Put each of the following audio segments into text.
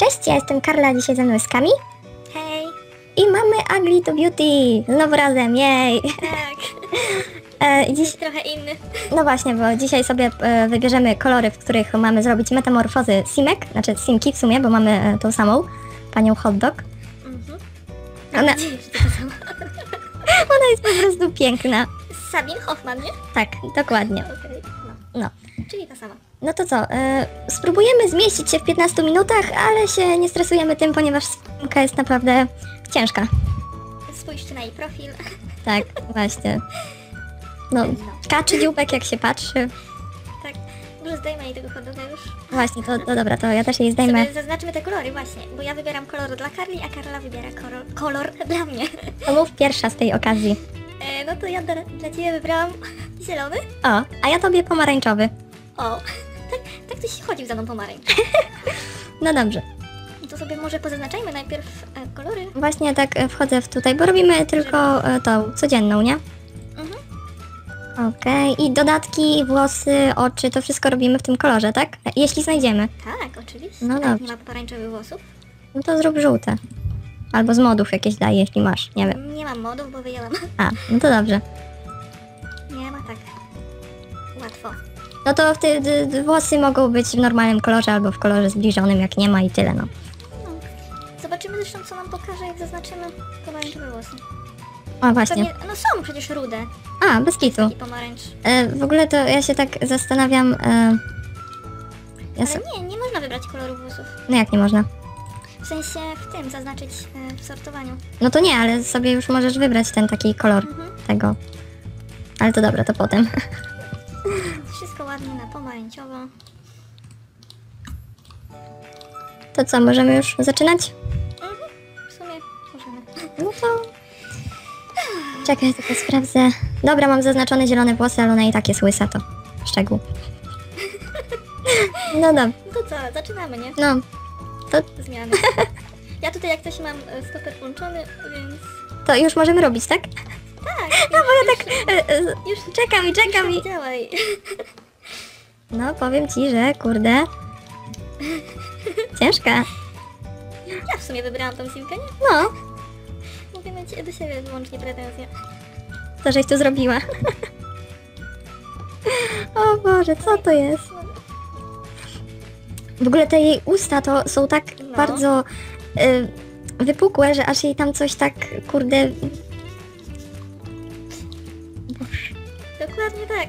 Cześć, ja jestem Karla, dzisiaj ze mną jest Kami. Hej! I mamy Ugly to Beauty, znowu razem, jej! Tak, Dziś, trochę inny. no właśnie, bo dzisiaj sobie wybierzemy kolory, w których mamy zrobić metamorfozy Simek, znaczy Simki w sumie, bo mamy tą samą, panią Hotdog. Mhm. Ona, Gdzie jest to sama? ona jest po prostu piękna. Sabine Hoffman, nie? Tak, dokładnie. Okej, No. Czyli ta sama. No to co, spróbujemy zmieścić się w 15 minutach, ale się nie stresujemy tym, ponieważ Simka jest naprawdę ciężka. Spójrzcie na jej profil. Tak, właśnie. No, kaczy dzióbek jak się patrzy. Tak, może zdejmę jej tego hotdoga już. Właśnie, to dobra, to ja też jej zdejmę. Sobie zaznaczmy te kolory właśnie, bo ja wybieram kolor dla Karli, a Karla wybiera kolor dla mnie. To mów pierwsza z tej okazji. No to ja dla Ciebie wybrałam zielony. O, a ja tobie pomarańczowy. O, tak Tyś chodził za mną pomarańcz. No dobrze. To sobie może pozaznaczajmy najpierw kolory. Właśnie tak wchodzę w tutaj, bo robimy tylko tą codzienną, nie? Mhm. Okej, i dodatki, włosy, oczy, to wszystko robimy w tym kolorze, tak? Jeśli znajdziemy. Tak, oczywiście. No A dobrze. nie ma pomarańczowych włosów? No to zrób żółte. Albo z modów jakieś daj, jeśli masz, nie wiem. Nie mam modów, bo wyjęłam. A, no to dobrze. Nie ma tak. Łatwo. No to włosy mogą być w normalnym kolorze albo w kolorze zbliżonym, jak nie ma i tyle, no. No. Zobaczymy zresztą, co nam pokaże, jak zaznaczymy pomarańczowe włosy. O, właśnie. Pewnie, no są przecież rude. A, bez kitu. Taki pomarańcz. W ogóle to ja się tak zastanawiam... Ale nie można wybrać koloru włosów. No jak nie można? W sensie w tym, zaznaczyć w sortowaniu. No to nie, ale sobie już możesz wybrać ten taki kolor tego. Ale to dobra, to potem. Wszystko ładnie na pomarańczowo. To co, możemy już zaczynać? W sumie możemy. No to... Czekaj, tylko sprawdzę. Dobra, mam zaznaczone zielone włosy, ale ona i tak jest łysa, to szczegół. No dobra, No to co, zaczynamy, nie? no. Zmiany. Ja tutaj jak coś mam stoper włączony, więc... To już możemy robić, tak? Tak, No bo ja tak już czekam i... działaj. No, powiem ci, że kurde... Ciężka. Ja w sumie wybrałam tą simkę, nie? No, Mogę mieć do siebie wyłącznie pretensje. to żeś tu zrobiła. O Boże, co to jest? W ogóle te jej usta to są tak No. bardzo wypukłe, że aż jej tam coś tak, kurde... Dokładnie tak.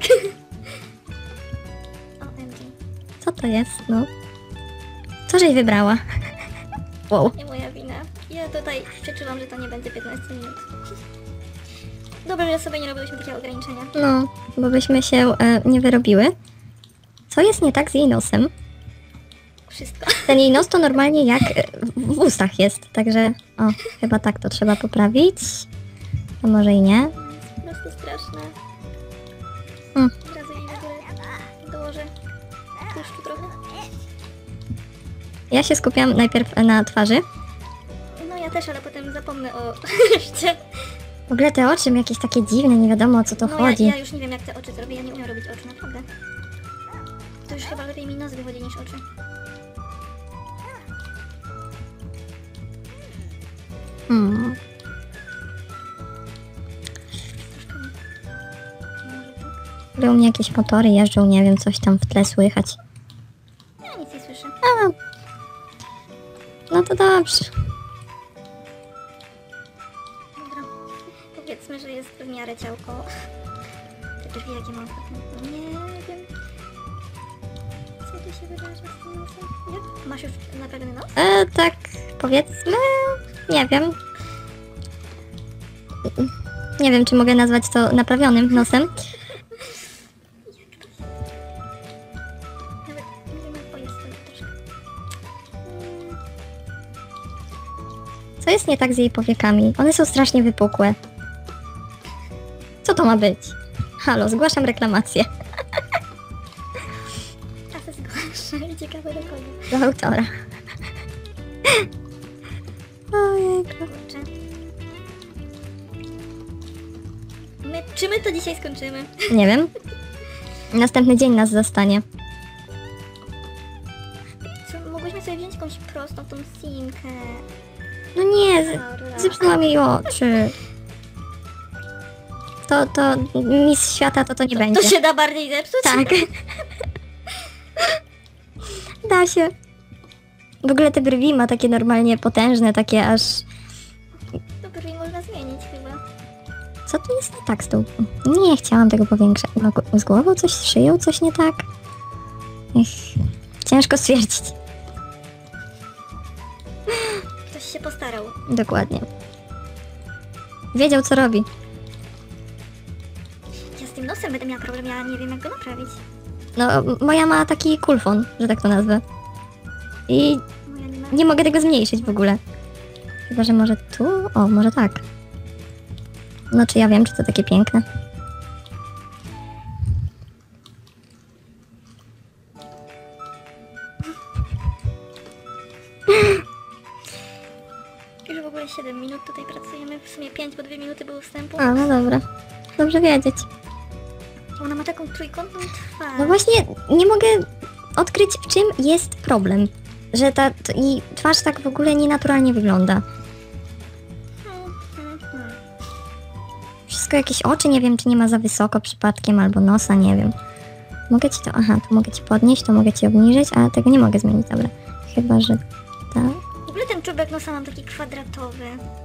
OMG. Co to jest, no? Co żeś wybrała? Wow. Nie moja wina. Ja tutaj przeczułam, że to nie będzie 15 minut. Dobrze, że sobie nie robiłyśmy takiego ograniczenia. No, bo byśmy się nie wyrobiły. Co jest nie tak z jej nosem? Wszystko. Ten jej nos to normalnie jak w ustach jest, także... O, chyba tak to trzeba poprawić. A może i nie? Po prostu straszne. Mm. Od razu jej w ogóle dołożę tłuszczu trochę. Ja się skupiam najpierw na twarzy. No ja też, ale potem zapomnę o reszcie. W ogóle te oczy mi jakieś takie dziwne, nie wiadomo o co to No chodzi. ja już nie wiem jak te oczy zrobię, ja nie umiem robić oczu, naprawdę. To już chyba lepiej mi nos wychodzi niż oczy. Hmm. Troszkę mi... Może tak? Były u mnie jakieś motory jeżdżą, nie wiem, coś tam w tle słychać. Ja nic nie słyszę. A, no to dobrze. Dobra. Powiedzmy, że jest w miarę ciałko. Te drzwi jakie mam ostatnio. Nie wiem. Co tu się wydarza z tym nosem? Jak? Masz już naprawdę nos? Tak, powiedzmy, nie wiem. Nie wiem, czy mogę nazwać to naprawionym nosem. Nawet nie wiem jak pojedź sobie troszkę. Co jest nie tak z jej powiekami? One są strasznie wypukłe. Co to ma być? Halo, zgłaszam reklamację. A se zgłaszaj, ciekawe do kogo. Do autora. Ojejku. Kurczę. Czy my to dzisiaj skończymy? Nie wiem. Następny dzień nas zastanie. Co, mogłyśmy sobie wziąć jakąś prostą tą simkę. No nie, Dobra. zepsułam jej oczy. To Miss Świata to nie będzie. To się da bardziej zepsuć? Tak. Da się. W ogóle te brwi ma takie normalnie potężne, takie aż... To brwi można zmienić chyba. Co tu jest nie tak z tą... Nie chciałam tego powiększać. No, z głową coś, z szyją coś nie tak? Ech, ciężko stwierdzić. Ktoś się postarał. Dokładnie. Wiedział co robi. Ja z tym nosem będę miała problem, ja nie wiem jak go naprawić. No, moja ma taki kulfon, że tak to nazwę. I Moja nie ma... nie mogę tego zmniejszyć w ogóle. Chyba, że może tu? O, może tak. No, czy ja wiem, czy to takie piękne? Już w ogóle 7 minut tutaj pracujemy, w sumie 5, bo 2 minuty były wstępu. A, no dobra. Dobrze wiedzieć. Ona ma taką trójkątną twarz. No właśnie, nie mogę odkryć, w czym jest problem. Że i twarz tak w ogóle nienaturalnie wygląda. Wszystko jakieś oczy, nie wiem, czy nie ma za wysoko przypadkiem, albo nosa, nie wiem. Mogę ci to... Aha, tu mogę ci podnieść, to mogę ci obniżyć, ale tego nie mogę zmienić, dobra. Chyba, że tak. W ogóle ten czubek nosa mam taki kwadratowy.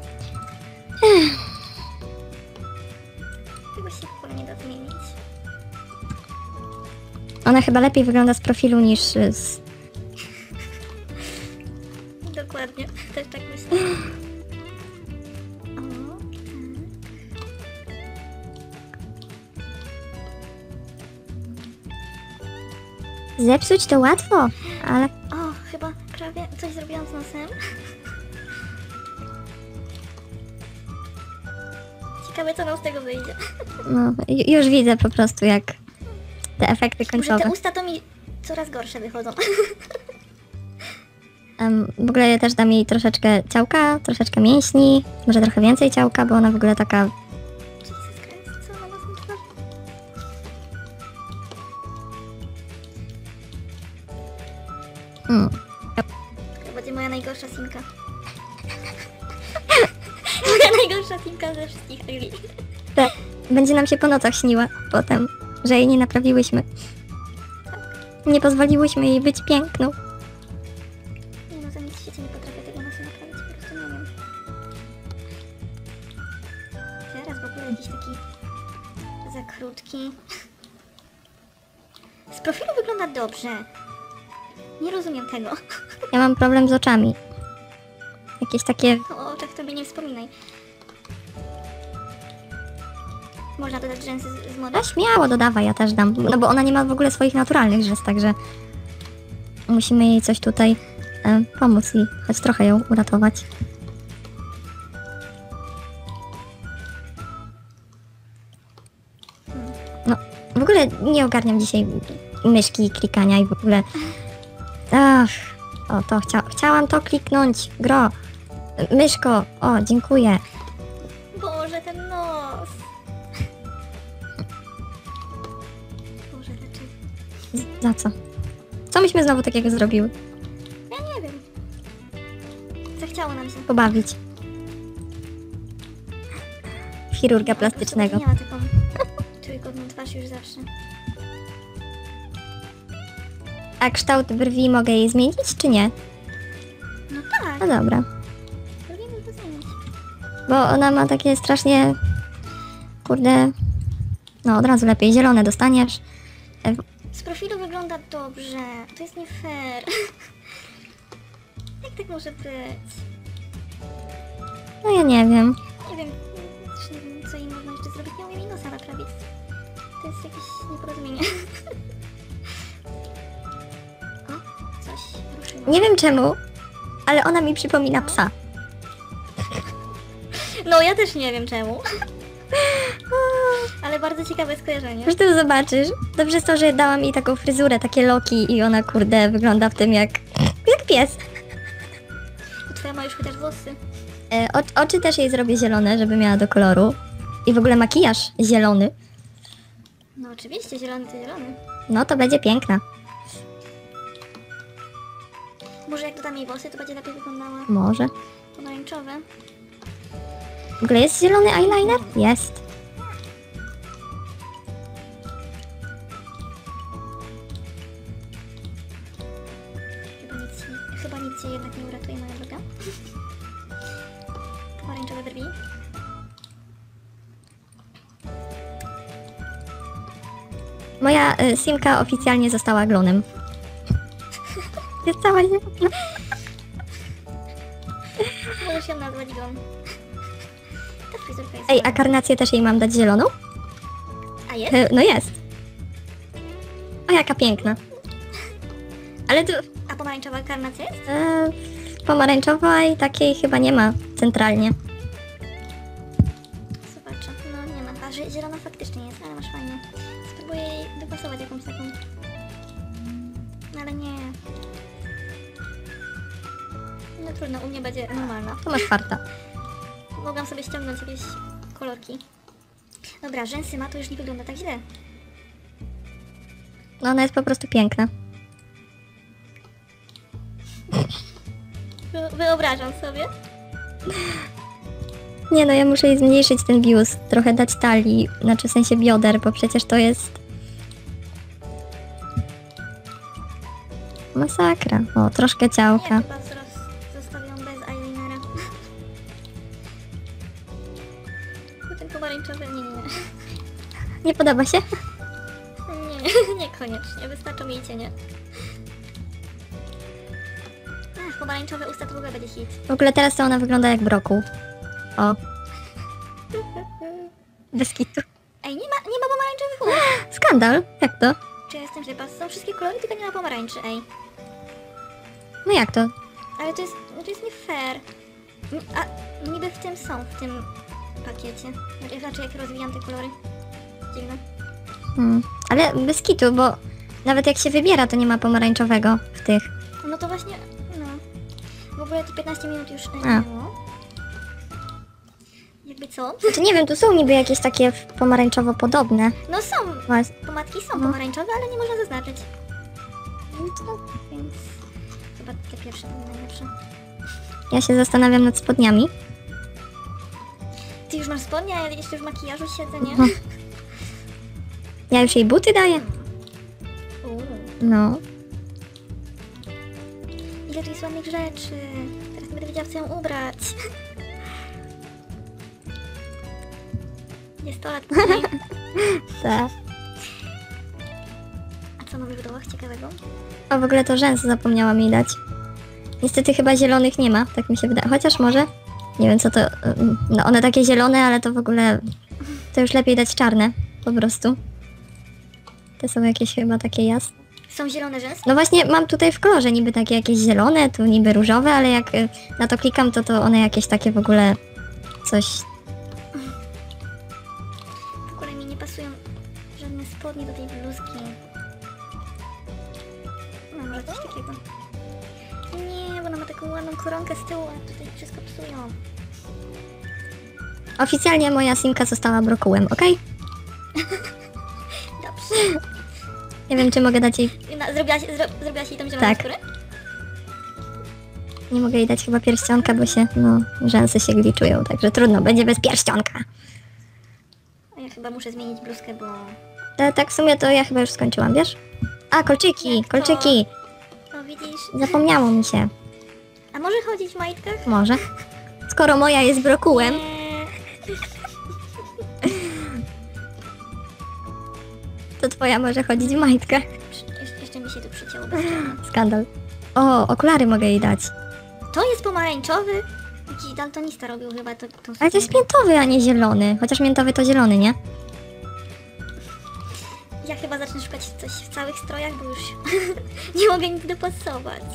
Tego się w ogóle nie da zmienić. Ona chyba lepiej wygląda z profilu niż z... Dokładnie, też tak myślę. O, Zepsuć to łatwo, ale... o, chyba prawie coś zrobiłam z nosem. Ciekawe co nam z tego wyjdzie. No, już widzę po prostu, jak te efekty Może końcowe. te usta to mi coraz gorsze wychodzą. W ogóle ja też dam jej troszeczkę ciałka, troszeczkę mięśni, może trochę więcej ciałka, bo ona w ogóle taka... Jesus Christ, co ona ma z tym twarzy? To będzie moja najgorsza simka. Moja najgorsza simka ze wszystkich chwili. Tak, będzie nam się po nocach śniła potem, że jej nie naprawiłyśmy. Nie pozwoliłyśmy jej być piękną. Nie no, za nic w świecie nie potrafię tego nosa naprawić, po prostu nie wiem. Teraz w ogóle jakiś taki za krótki. Z profilu wygląda dobrze. Nie rozumiem tego. Ja mam problem z oczami. Jakieś takie... O oczach tobie nie wspominaj. Można dodać rzęsy z mody? No śmiało dodawaj, ja też dam. No bo ona nie ma w ogóle swoich naturalnych rzęs, także... Musimy jej coś tutaj pomóc i choć trochę ją uratować. No, w ogóle nie ogarniam dzisiaj myszki i klikania i w ogóle... Ach, o to chciałam to kliknąć, gro. Myszko, o, dziękuję. Boże, ten nos! Boże, dlaczego? Za co? Co myśmy znowu takiego zrobiły? Ja nie wiem. Zachciało nam się. Pobawić. Chirurga Po prostu plastycznego. miała taką trójkątną twarz już zawsze. A kształt brwi mogę jej zmienić, czy nie? No tak, No dobra. robimy to zmienić. Bo ona ma takie strasznie... Kurde... No od razu lepiej. Zielone dostaniesz. Z profilu wygląda dobrze. To jest nie fair. Jak tak może być? No ja nie wiem. Nie wiem, też nie wiem co jej można jeszcze zrobić. Nie umiem jej nosa naprawić. To jest jakieś nieporozumienie. O, coś ruszyło. Nie wiem czemu, ale ona mi przypomina psa. No ja też nie wiem czemu. Ale bardzo ciekawe skojarzenie. Zresztą zobaczysz. Dobrze jest to, że dałam jej taką fryzurę, takie loki i ona kurde wygląda w tym jak pies. Twoja ma już chociaż włosy. Oczy też jej zrobię zielone, żeby miała do koloru. I w ogóle makijaż zielony. No oczywiście, zielony to zielony. No to będzie piękna. Może jak dodam jej włosy, to będzie lepiej wyglądała. Może. Pomarańczowe. W ogóle jest zielony eyeliner? Jest. Chyba nic się jednak nie uratuje, moja droga. Pomarańczowe brwi. Moja Simka oficjalnie została glonem. Jest cała zielona. Możesz ją nazwać go. Ta fryzurka jest Ej, a ładna. karnację też jej mam dać zieloną? A jest? No jest. O, jaka piękna. Ale tu A pomarańczowa karnacja jest? pomarańczowej takiej chyba nie ma centralnie. Zobaczę. No nie ma. A zielona faktycznie jest, ale masz fajnie. Spróbuję jej dopasować jakąś taką. No ale nie. No trudno, u mnie będzie normalna. To masz farta. Mogłam sobie ściągnąć jakieś kolorki. Dobra, rzęsy ma, to już nie wygląda tak źle. No ona jest po prostu piękna. Wyobrażam sobie. Nie no, ja muszę jej zmniejszyć ten biust, trochę dać talii, znaczy w sensie bioder, bo przecież to jest... Masakra. O, troszkę Nie, ciałka. chyba zostawię ją bez eyelinera. Ten pomarańczowy, nie. Nie podoba się? Nie, niekoniecznie. Wystarczą jej cienie. Ach, pomarańczowe usta to w ogóle będzie hit. W ogóle teraz to ona wygląda jak brokuł. O. Bez kitu. Ej, nie ma pomarańczowych ust. Skandal? Jak to? Czy ja jestem ślepa? Są wszystkie kolory, tylko nie ma pomarańczy, ej. No jak to? Ale to jest nie fair. A niby w tym są, w tym pakiecie. Znaczy jak rozwijam te kolory. Dziwne. Ale bez kitu, bo nawet jak się wybiera, to nie ma pomarańczowego w tych. No to właśnie, no. W ogóle to 15 minut już A. minęło. Jakby co? Znaczy nie wiem, tu są niby jakieś takie pomarańczowo podobne. No są, Właśnie. pomadki są pomarańczowe, ale nie można zaznaczyć. Więc chyba te pierwsze będą najlepsze. Ja się zastanawiam nad spodniami. Ty już masz spodnie, a ja jeszcze w makijażu siedzę, nie? Ja już jej buty daję. No. Ile tu jest ładnych rzeczy. Teraz nie będę wiedziała, w co ją ubrać. Jest to lat później. Tak. A co mamy w dołach ciekawego? A w ogóle to rzęs zapomniałam jej dać. Niestety chyba zielonych nie ma, tak mi się wydaje. Chociaż może. Nie wiem co to... No one takie zielone, ale to w ogóle... To już lepiej dać czarne. Po prostu. Te są jakieś chyba takie jasne. Są zielone rzęsy? No właśnie mam tutaj w kolorze niby takie jakieś zielone, tu niby różowe, ale jak na to klikam, to one jakieś takie w ogóle... Coś... W ogóle mi nie pasują żadne spodnie do tej bluzki. No może coś takiego. Nie, bo ona ma taką ładną koronkę z tyłu, a tutaj wszystko psują. Oficjalnie moja Simka została brokułem, okej? Dobrze. Nie wiem, czy mogę dać jej... Zrobiłaś jej tą zieloną Tak. skórę? Nie mogę jej dać chyba pierścionka, bo się... No, rzęsy się gliczują, także trudno, będzie bez pierścionka. A ja chyba muszę zmienić bluzkę, bo... Tak w sumie to ja chyba już skończyłam, wiesz? A, kolczyki, Jak to? kolczyki! No widzisz? Zapomniało mi się. A może chodzić w majtkach? Może. Skoro moja jest brokułem, Nie. to twoja może chodzić w majtkach. Jeszcze mi się tu przycięło bez czarna. Skandal. O, okulary mogę jej dać. To jest pomarańczowy? Jakiś daltonista robił chyba tą Ale to jest sukienkę. miętowy, a nie zielony. Chociaż miętowy to zielony, nie? Ja chyba zacznę szukać coś w całych strojach, bo już nie mogę nic dopasować.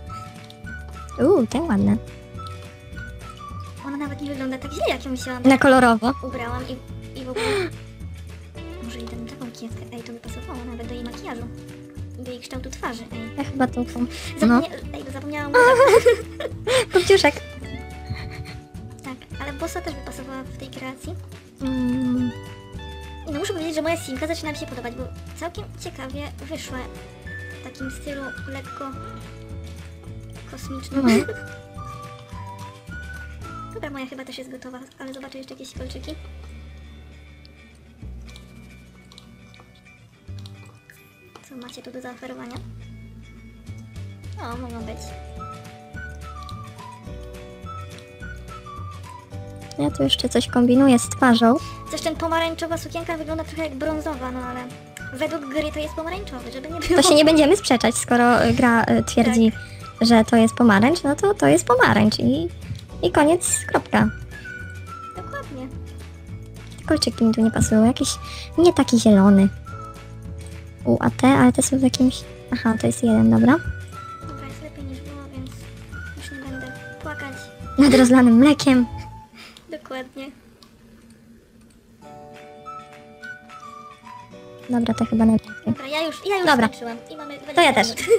Te ładne. Ona nawet nie wygląda tak źle, jak ją wzięłam. Na kolorowo. Ubrałam i w ogóle... Może i dam taką kietkę. Ej, to by pasowało nawet do jej makijażu. I do jej kształtu twarzy, ej. Ja chyba tą... No. Ej, zapomniałam... Kopciuszek. Tak, ale bossa też by pasowała w tej kreacji. Mm. I no muszę powiedzieć, że moja Simka zaczyna mi się podobać, bo całkiem ciekawie wyszła w takim stylu lekko kosmicznym. Mhm. Dobra, moja chyba też jest gotowa, ale zobaczę jeszcze jakieś kolczyki. Co macie tu do zaoferowania? O, mogą być. Ja tu jeszcze coś kombinuję z twarzą. Coś ten pomarańczowa sukienka wygląda trochę jak brązowa, no ale według gry to jest pomarańczowy, żeby nie było. To się nie będziemy sprzeczać, skoro gra twierdzi, że to jest pomarańcz, no to to jest pomarańcz i koniec, kropka. Dokładnie. Te kolczyki mi tu nie pasują, jakiś nie taki zielony. A te, ale te są w jakimś... Aha, to jest jeden, dobra. Dobra, jest lepiej niż było, więc już nie będę płakać. Nad rozlanym mlekiem. Dokładnie. Dobra, to chyba najlepiej. Dobra, ja już Dobra. skończyłam i mamy 20 To ja też. minut.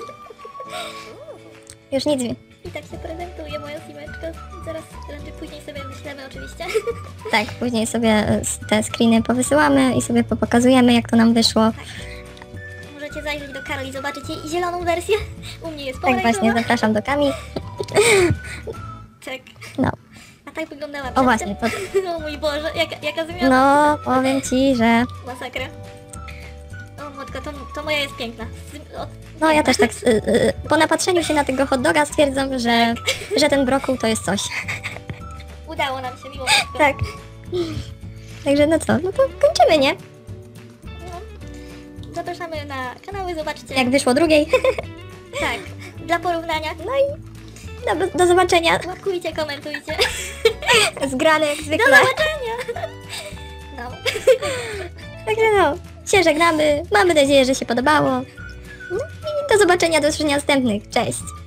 Już nic... I tak się prezentuje moja simeczka. Zaraz później sobie wyślemy oczywiście. Tak, później sobie te screeny powysyłamy i sobie popokazujemy, jak to nam wyszło. Możecie zajrzeć do Karol i zobaczyć jej zieloną wersję. U mnie jest Tak pomarańczowa. właśnie, zapraszam do Kami. Tak. No, A tak wyglądała o przedtem. właśnie, O mój Boże, jaka zmiana. no powiem Ci, że... Masakra. O matko, to moja jest piękna. No ja też tak po napatrzeniu się na tego hot doga stwierdzam, że ten brokuł to jest coś. Udało nam się miło. wszystko. Tak. Także no co, no to kończymy, nie? No. Zapraszamy na kanały, zobaczcie. Jak wyszło drugiej. Tak, dla porównania. No i do zobaczenia. Łapkujcie, komentujcie. Zgrane jak Do zwykle. zobaczenia. No. Także no, się żegnamy. Mamy nadzieję, że się podobało. No i do zobaczenia do następnych. Cześć.